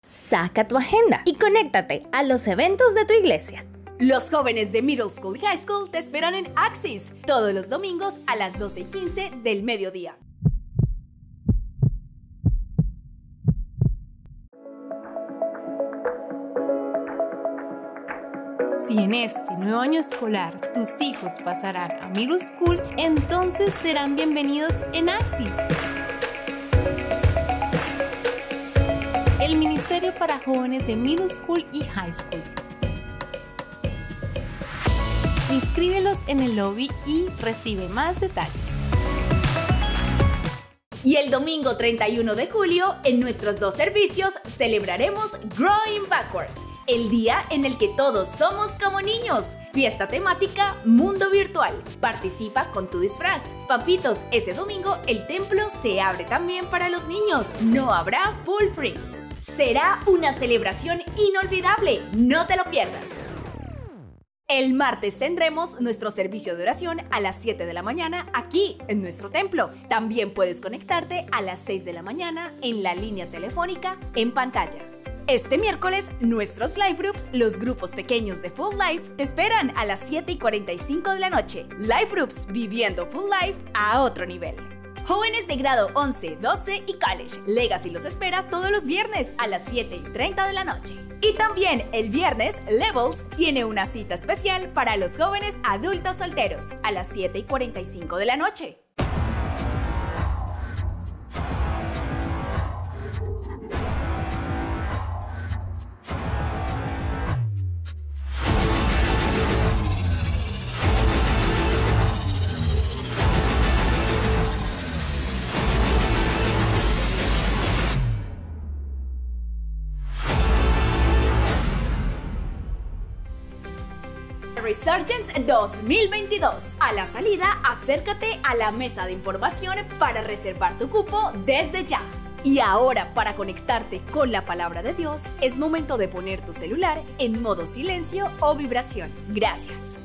Saca tu agenda y conéctate a los eventos de tu iglesia. Los jóvenes de Middle School y High School te esperan en Axis todos los domingos a las 12:15 del mediodía. Si en este nuevo año escolar tus hijos pasarán a Middle School, entonces serán bienvenidos en Axis, el ministerio para jóvenes de Middle School y High School. Inscríbelos en el lobby y recibe más detalles. Y el domingo 31 de julio, en nuestros dos servicios, celebraremos Growing Backwards, el día en el que todos somos como niños. Fiesta temática Mundo Virtual. Participa con tu disfraz. Papitos, ese domingo el templo se abre también para los niños. No habrá full prints. Será una celebración inolvidable. No te lo pierdas. El martes tendremos nuestro servicio de oración a las 7 de la mañana aquí en nuestro templo. También puedes conectarte a las 6 de la mañana en la línea telefónica en pantalla. Este miércoles, nuestros live groups, los grupos pequeños de Full Life, te esperan a las 7:45 de la noche. Live groups viviendo Full Life a otro nivel. Jóvenes de grado 11, 12 y college, Legacy los espera todos los viernes a las 7:30 de la noche. Y también el viernes, Levels tiene una cita especial para los jóvenes adultos solteros a las 7:45 de la noche. Resurgence 2022. A la salida, acércate a la mesa de información para reservar tu cupo desde ya. Y ahora, para conectarte con la palabra de Dios, es momento de poner tu celular en modo silencio o vibración. Gracias.